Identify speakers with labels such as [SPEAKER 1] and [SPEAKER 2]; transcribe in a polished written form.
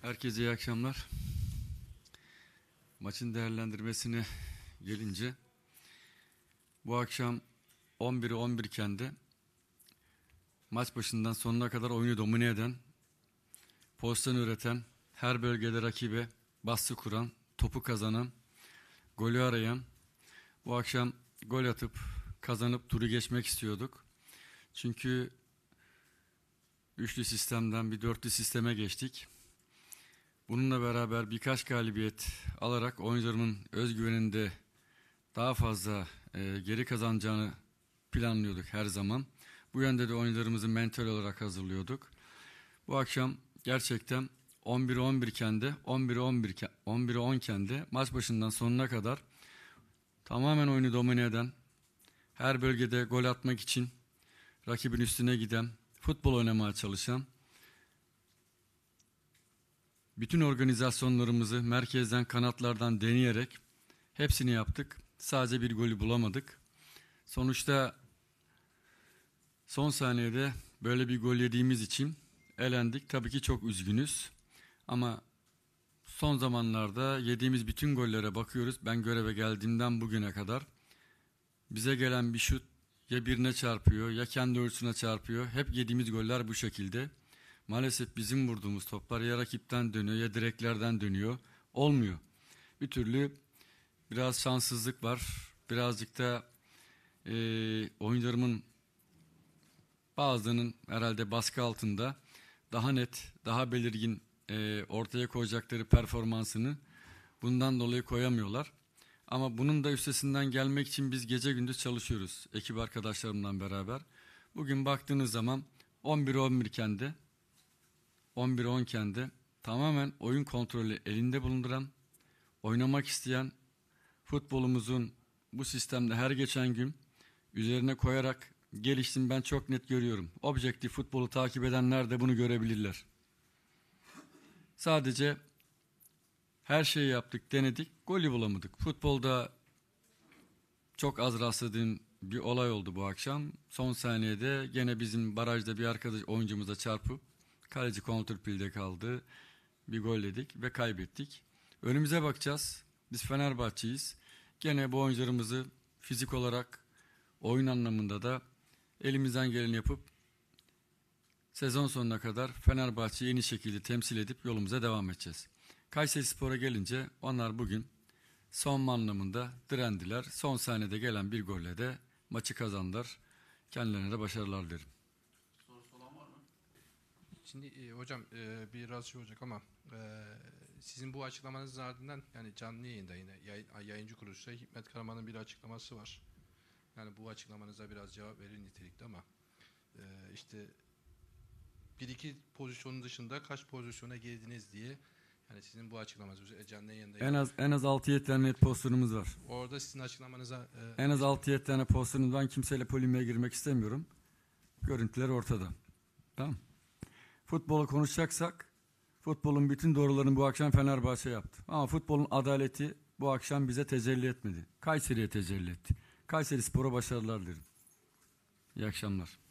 [SPEAKER 1] Herkese iyi akşamlar. Maçın değerlendirmesine gelince bu akşam 11'e 11 iken de maç başından sonuna kadar oyunu domine eden, pozisyon üreten, her bölgede rakibe baskı kuran, topu kazanan, golü arayan, bu akşam gol atıp kazanıp turu geçmek istiyorduk. Çünkü üçlü sistemden bir dörtlü sisteme geçtik. Bununla beraber birkaç galibiyet alarak oyuncularımın özgüveninde daha fazla geri kazanacağını planlıyorduk her zaman. Bu yönde de oyuncularımızı mental olarak hazırlıyorduk. Bu akşam gerçekten 11'e 11 iken de 11'e 10 iken de maç başından sonuna kadar tamamen oyunu domine eden, her bölgede gol atmak için rakibin üstüne giden, futbol oynamaya çalışan, bütün organizasyonlarımızı merkezden, kanatlardan deneyerek hepsini yaptık. Sadece bir golü bulamadık. Sonuçta son saniyede böyle bir gol yediğimiz için elendik. Tabii ki çok üzgünüz. Ama son zamanlarda yediğimiz bütün gollere bakıyoruz. Ben göreve geldiğimden bugüne kadar bize gelen bir şut ya birine çarpıyor ya kendi ölçüsüne çarpıyor. Hep yediğimiz goller bu şekilde. Maalesef bizim vurduğumuz toplar ya rakipten dönüyor ya direklerden dönüyor. Olmuyor. Bir türlü biraz şanssızlık var. Birazcık da oyuncularımın bazılarının herhalde baskı altında daha net, daha belirgin ortaya koyacakları performansını bundan dolayı koyamıyorlar. Ama bunun da üstesinden gelmek için biz gece gündüz çalışıyoruz ekip arkadaşlarımla beraber. Bugün baktığınız zaman 11'e 11 iken de 11'e 10 iken de tamamen oyun kontrolü elinde bulunduran, oynamak isteyen, futbolumuzun bu sistemde her geçen gün üzerine koyarak geliştim, ben çok net görüyorum. Objektif futbolu takip edenler de bunu görebilirler. Sadece her şeyi yaptık, denedik, golü bulamadık. Futbolda çok az rastladığım bir olay oldu bu akşam. Son saniyede gene bizim barajda bir arkadaş oyuncumuza çarpıp kaleci kontrpilde kaldı. Bir gol yedik ve kaybettik. Önümüze bakacağız. Biz Fenerbahçe'yiz. Gene bu oyuncularımızı fizik olarak, oyun anlamında da elimizden geleni yapıp sezon sonuna kadar Fenerbahçe'yi en iyi şekilde temsil edip yolumuza devam edeceğiz. Kayserispor'a gelince onlar bugün savunma anlamında direndiler. Son saniyede gelen bir golle de maçı kazandılar. Kendilerine de başarılar dilerim.
[SPEAKER 2] Sorusu olan var mı?
[SPEAKER 3] Şimdi hocam biraz şey olacak ama sizin bu açıklamanızın ardından yani canlı yayında yine yayıncı kuruluşta Hikmet Karaman'ın bir açıklaması var. Yani bu açıklamanıza biraz cevap verir nitelikte ama işte bir iki pozisyonun dışında kaç pozisyona girdiniz diye yani sizin bu açıklamanız canlı yayında
[SPEAKER 1] en az 6-7 tane net pozisyonumuz var.
[SPEAKER 3] orada sizin açıklamanıza
[SPEAKER 1] En az 6-7 tane pozisyonumuz var. Kimseyle polemiğe girmek istemiyorum. Görüntüler ortada. Tamam. Futbola konuşacaksak futbolun bütün doğrularını bu akşam Fenerbahçe yaptı. Ama futbolun adaleti bu akşam bize tecelli etmedi. Kayseri'ye tecelli etti. Kayserispor'a başarılar dilerim. İyi akşamlar.